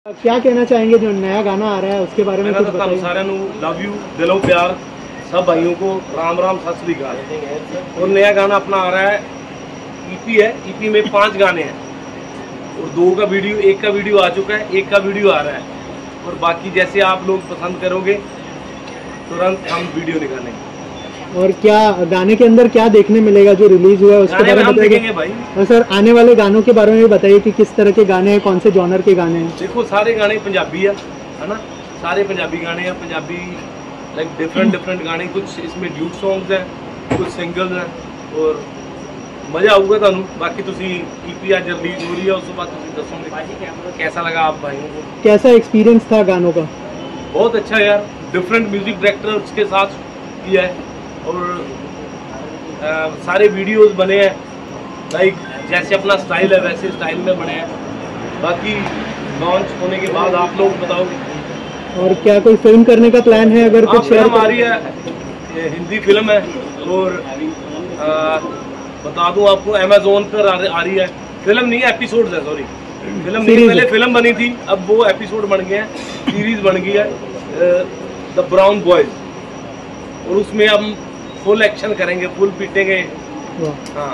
क्या कहना चाहेंगे जो नया गाना आ रहा है उसके बारे में कुछ बताइए। सारे लव यू दिलो प्यार सब भाइयों को राम राम सत श्री अकाल। और नया गाना अपना आ रहा है, ईपी है। ईपी में 5 गाने हैं और 2 का वीडियो, 1 का वीडियो आ चुका है, 1 का वीडियो आ रहा है। और बाकी जैसे आप लोग पसंद करोगे तुरंत हम वीडियो निकालेंगे। और क्या गाने के अंदर क्या देखने मिलेगा जो रिलीज हुआ है उसके बारे में बताइए भाई। और सर आने वाले गानों के बारे में भी बताइए कि किस तरह के गाने हैं, कौन से जॉनर के गाने हैं। देखो सारे गाने पंजाबी है ना, सारे पंजाबी गाने हैं। पंजाबी लाइक डिफरेंट गाने, कुछ इसमें ड्यूट सॉन्ग्स हैं, कुछ सिंगल्स हैं और मज़ा आऊगा तुहानू। बाकी तुसी ईपी आज रिलीज हो रही है, उसके बाद तुसी दसोगे कैसा लगा आप भाइयों को। कैसा एक्सपीरियंस था गानों का। बहुत अच्छा यार, डिफरेंट म्यूजिक डायरेक्टर्स के साथ किया है और सारे वीडियोस बने हैं लाइक जैसे अपना स्टाइल है वैसे स्टाइल में बने हैं। बाकी लॉन्च होने के बाद आप लोग बताओगे। और क्या कोई फिल्म करने का प्लान है अगर कुछ फिल्म आ रही है, ये हिंदी फिल्म है और बता दूं आपको अमेज़न पर आ रही है। फिल्म नहीं है, एपिसोड्स है, सॉरी फिल्म नहीं, पहले फिल्म बनी थी अब वो एपिसोड बन गए हैं, सीरीज बन गई है द ब्राउन बॉयज। और उसमें हम फुल एक्शन करेंगे, फुल पीटेंगे। हाँ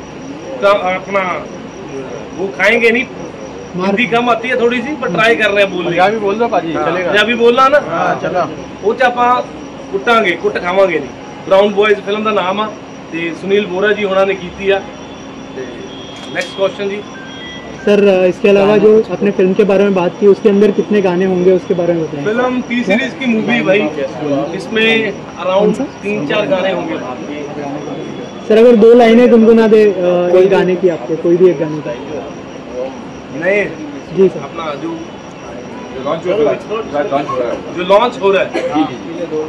अपना वो खाएंगे नहीं, हिंदी कम आती है थोड़ी सी पर ट्राई कर रहे हैं बोलने। पंजाबी बोल दो पाजी, चलेगा। पंजाबी बोलना ना, चला वो च ਆਪਾਂ ਕੁੱਟਾਂਗੇ, ਕੁੱਟ ਖਾਵਾਂਗੇ नहीं। ब्राउन बॉयज फिल्म का नाम आ ते सुनील बोरा जी होना ने कीती है। नेक्स्ट क्वेश्चन जी। सर इसके अलावा जो अपने फिल्म के बारे में बात की उसके अंदर कितने गाने होंगे उसके बारे में बताएं। फिल्म टी सीरीज की मूवी भाई, इसमें अराउंड 3-4 गाने होंगे। सर अगर 2 लाइनें गुनगुना दे एक गाने की, आपको कोई भी एक गाने का। नहीं जी सर, अपना जो लॉन्च हो रहा है लॉन्च हो रहा है